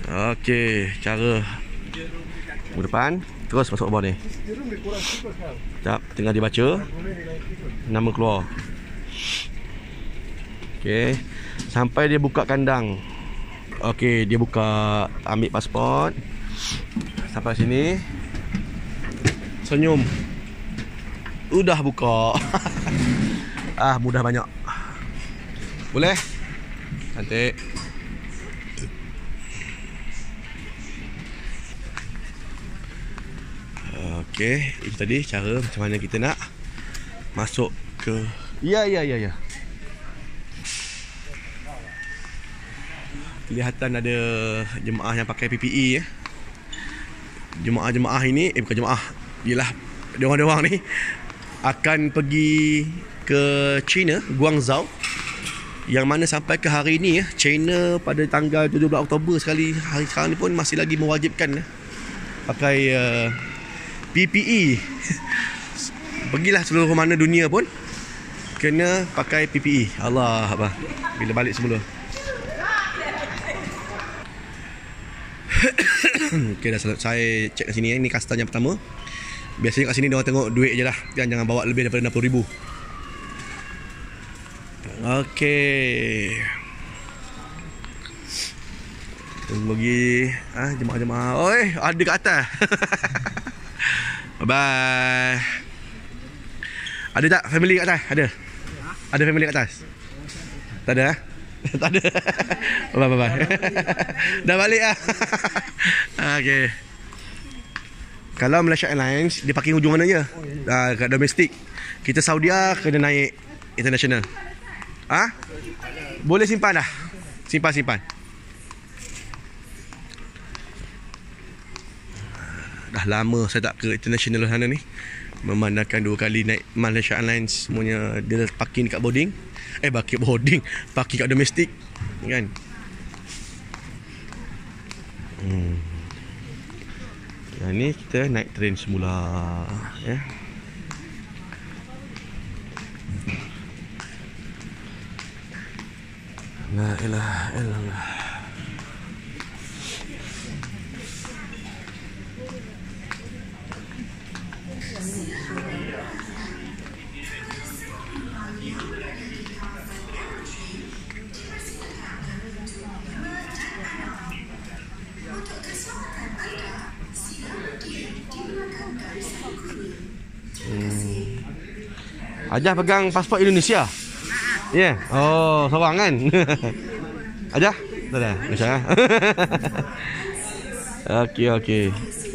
Okey, cara ke depan, terus masuk bawah ni. Sekejap, tengah dibaca nama keluar. Okey, sampai dia buka kandang. Okey, dia buka, ambil pasport. Sampai sini, senyum. Udah buka. Mudah banyak. Boleh? Cantik. Okey, itu tadi cara macam mana kita nak masuk ke. Ya. Kelihatan ada jemaah yang pakai PPE ya. Jemaah-jemaah ini, bukan jemaah, ialah diorang-diorang ni akan pergi ke China, Guangzhou, yang mana sampai ke hari ini ya, China pada tanggal 17 Oktober sekali, hari sekarang ni pun masih lagi mewajibkan pakai PPE. Pergilah seluruh mana dunia pun kena pakai PPE. Allah apa, bila balik semula. Okay, dah saya cek kat sini. Ini customer yang pertama. Biasanya kat sini dia orang tengok duit je lah, jangan bawa lebih daripada 60,000. Okey, bagi jemaah-jemaah. Oi, ada kat atas. Bye. Ada tak family kat atas? Ada family kat atas? Tak ada? Tak ada. Bye. Dah balik lah. Okey. Kalau Malaysia Airlines, dia parking hujung mana je? Kat domestik. Kita Saudia kena naik international. Boleh simpan dah. Simpan. Dah lama saya tak ke international sana ni. Memandangkan 2 kali naik Malaysia Airlines, semuanya dia parking dekat boarding. Parking kat domestik kan. Yang ni kita naik train semula ya. La ilaha illallah. Ajah pegang pasport Indonesia. Ya. Yeah. Oh, seorang kan? Ajah? Tak ada. Macam Okey.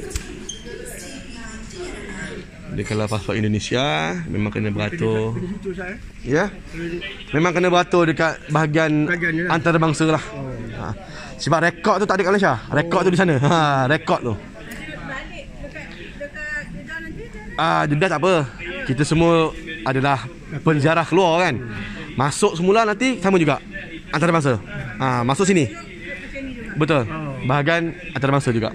Dia kalau pasport Indonesia memang kena beratur. Ya. Memang kena beratur dekat bahagian antarabangsa lah. Sebab rekod tu tak ada kat Malaysia. Rekod tu di sana. Rekod tu. Jeddah tak apa. Kita semua adalah penziarah keluar kan. Masuk semula nanti sama juga antarabangsa. Masuk sini. Betul. Bahagian antarabangsa juga.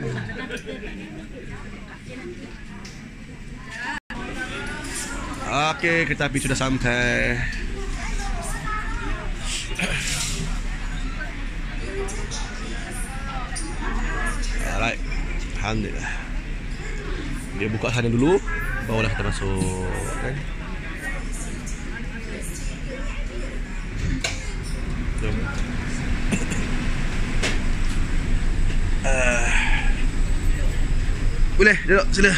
Okey, kereta api sudah sampai. Alright. Alhamdulillah. Dia buka sana dulu, barulah kita masuk kan. Jom. Boleh duduk sila.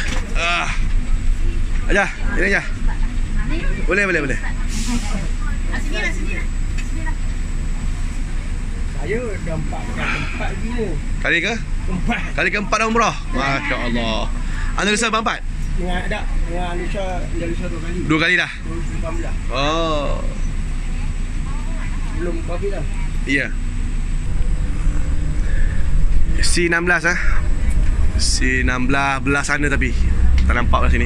Ajah, sini aja. Boleh. Sini lah. Saya dah 4 gila. Kali ke? Kali keempat dah umrah. Masya Allah. Andalusia berapa? Dengan Andalusia 2 kali. 2 kali dah? 2018. Oh. Belum COVID dah. Ya. C16 C16 belah sana tapi tak nampak kat sini.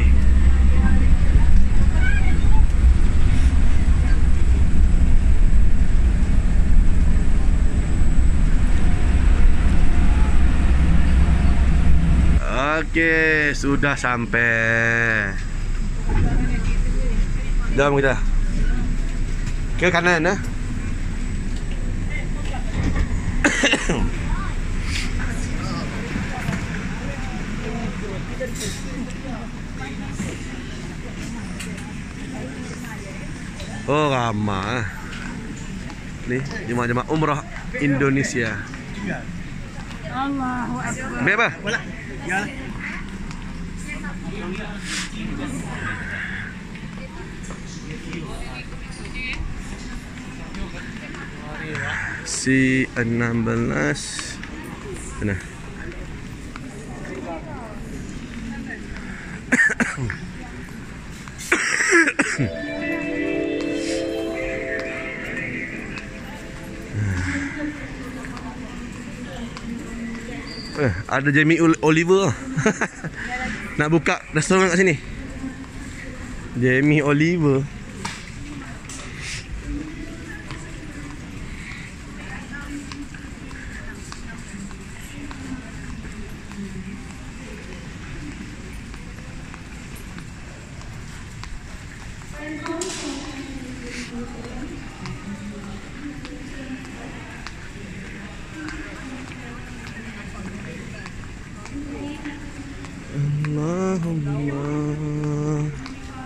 Okey, sudah sampai. Jom kita. Ke kanan Oh, ramai. Ni jemaah-jemaah umrah Indonesia. Allahu Akbar. Ambil apa? Si 16 mana? Ada Jamie Oliver. Nak buka restoran kat sini. Jamie Oliver. Allahumma.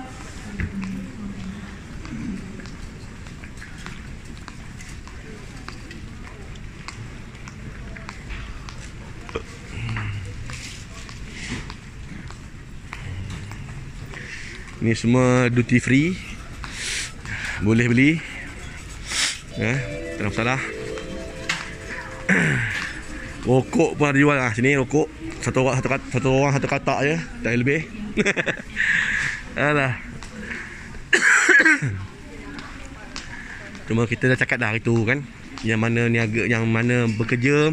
Ni semua duty free. Boleh beli. Ya, tak ada masalah. Rokok pun ada jual lah sini, rokok. Satu orang satu katak je, tak lebih. Alah. Cuma kita dah cakap dah hari tu kan, yang mana niaga, yang mana bekerja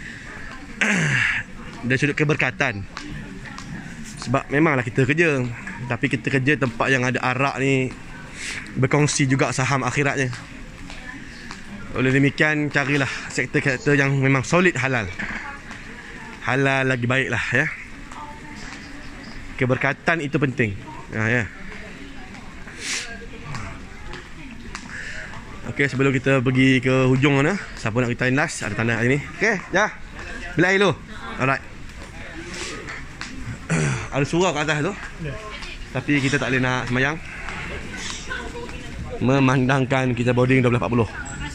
dari sudut keberkatan. Sebab memanglah kita kerja, tapi kita kerja tempat yang ada arak ni, berkongsi juga saham akhiratnya. Oleh demikian, carilah sektor-sektor yang memang solid halal. Halal lagi baik lah ya. Keberkatan itu penting ya. Okey, sebelum kita pergi ke hujung mana, siapa nak kita last, ada tanda kat sini. Okey, ya. Bila air dulu. Alright. Ada surau kat atas tu. Tapi kita tak boleh nak semayang, memandangkan kita boarding 12.40.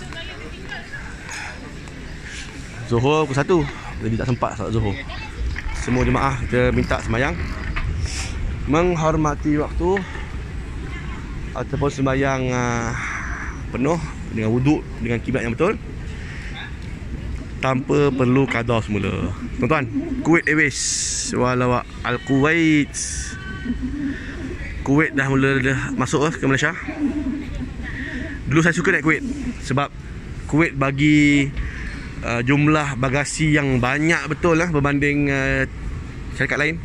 Zuhur pukul 1. Jadi tak sempat salat Zuhur. Semua jemaah kita minta semayang, menghormati waktu ataupun sembahyang penuh dengan wuduk, dengan kiblat yang betul, tanpa perlu qada semula. Tuan-tuan, Kuwait Airways walau Al-Kuwait. Kuwait dah mula masuk ke Malaysia. Dulu saya suka naik Kuwait sebab Kuwait bagi jumlah bagasi yang banyak betul lah berbanding syarikat lain.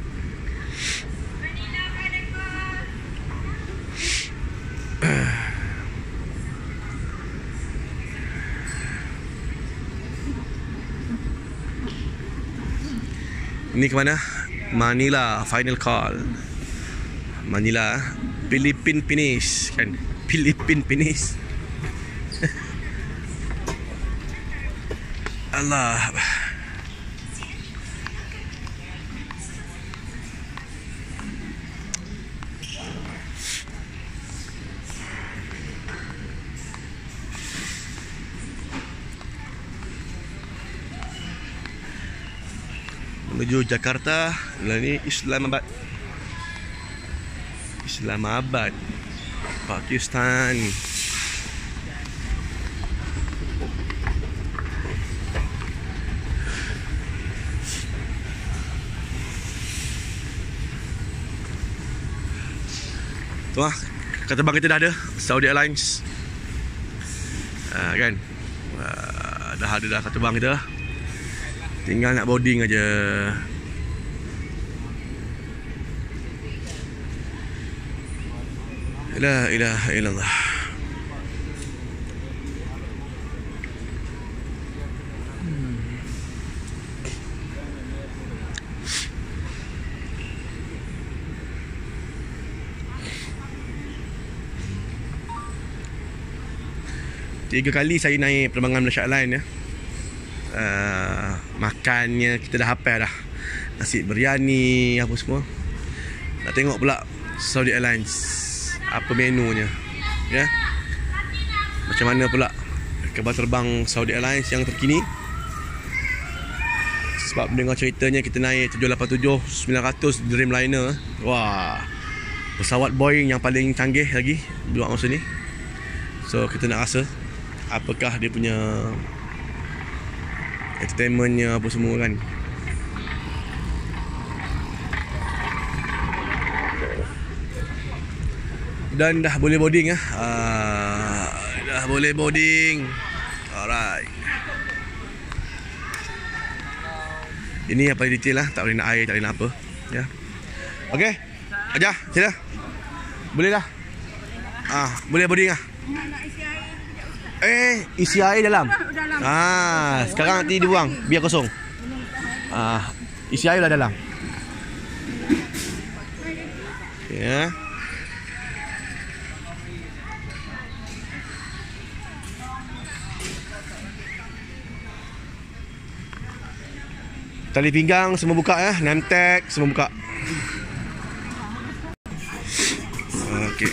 Ini ke mana? Manila, final call. Manila, Philippine finish kan? Philippine finish. Allah. Menuju Jakarta, ini Islamabad. Islamabad, Pakistan. Tu lah, kata bang kita dah ada Saudi Airlines kan. Dah ada dah kata bang kita, tinggal nak boarding aja. La ilaha illallah. Tiga kali saya naik penerbangan Malaysia Airlines ya. Makannya kita dah hafal dah. nasi biryani, apa semua. Nak tengok pula Saudi Airlines apa menunya, ya. Macam mana pula kabar terbang Saudi Airlines yang terkini. Sebab mendengar ceritanya kita naik 787-900 Dreamliner. Wah, pesawat Boeing yang paling canggih lagi buat masa ni. So kita nak rasa apakah dia punya entertainmentnya apa semua kan. Dan dah boleh boarding ya. Dah boleh boarding. Alright. Ini yang paling detail lah. Tak boleh nak air, tak boleh nak apa, ya. Okey. Ajar, sila. Boleh dah. Boleh boarding lah. Isi air dalam. Sekarang nanti dibuang biar kosong. Isi air dah dalam. Ya. Tali pinggang semua buka ya, name tag semua buka. Okey.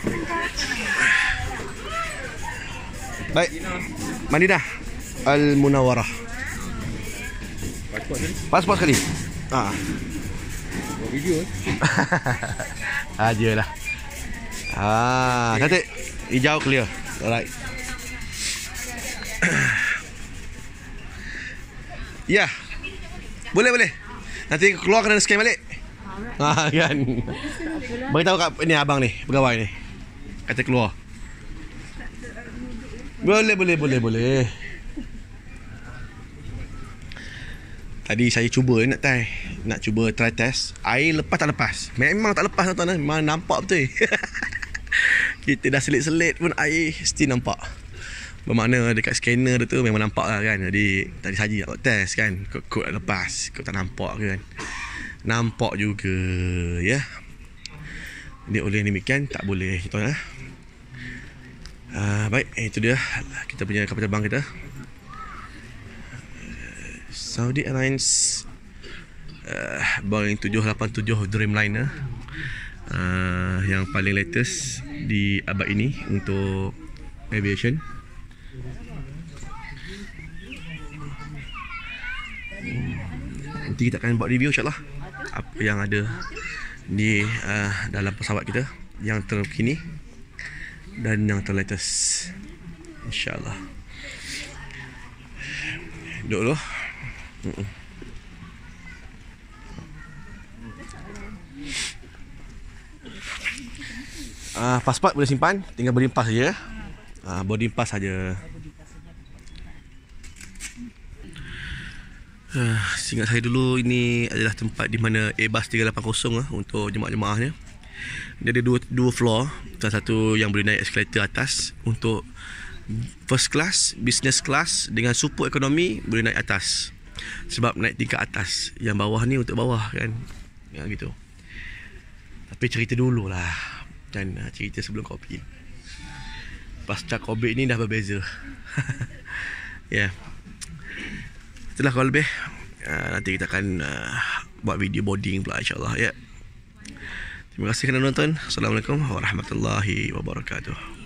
Baik. Madinah Al Munawwarah. Pasport sekali. Buat video ajalah. Cantik. Hijau clear. Alright. Ya. Boleh. Nanti keluar kena scan balik. Kan. Beritahu kat ni abang ni, pegawai ni. Kata keluar. Boleh. Tadi saya cuba nak cuba try test. Air lepas tak lepas. Memang tak lepas tuan-tuan. Memang nampak betul. Kita dah selit-selit pun air still nampak. Bermakna dekat scanner tu memang nampak lah kan. Jadi tadi saja nak buat test kan. Kod nak lepas, kod tak nampak kan. Nampak juga ya. Dia oleh demikian tak boleh tuan. Baik, itu dia kita punya kapal terbang kita. Saudi Airlines Boeing 787 Dreamliner, yang paling latest di abad ini untuk aviation. Nanti kita akan buat review insyaAllah apa yang ada di dalam pesawat kita yang terkini dan yang terlatest, insyaAllah. Duduk dulu. Pasport boleh simpan, tinggal boarding pass saja. Boarding pass saja. Seingat saya dulu ini adalah tempat di mana Airbus 380 untuk jemaah-jemaahnya. Dia ada dua floor. Salah satu yang boleh naik eskalator atas untuk first class, business class, dengan super ekonomi boleh naik atas. Sebab naik tingkat atas. Yang bawah ni untuk bawah kan. Ya gitu. Tapi cerita dulu lah. Dan cerita sebelum COVID. Pasca COVID ni dah berbeza. Ya. Itulah kalau lebih. Nanti kita akan buat video boarding pula insyaAllah ya. Terima kasih kerana menonton. Assalamualaikum warahmatullahi wabarakatuh.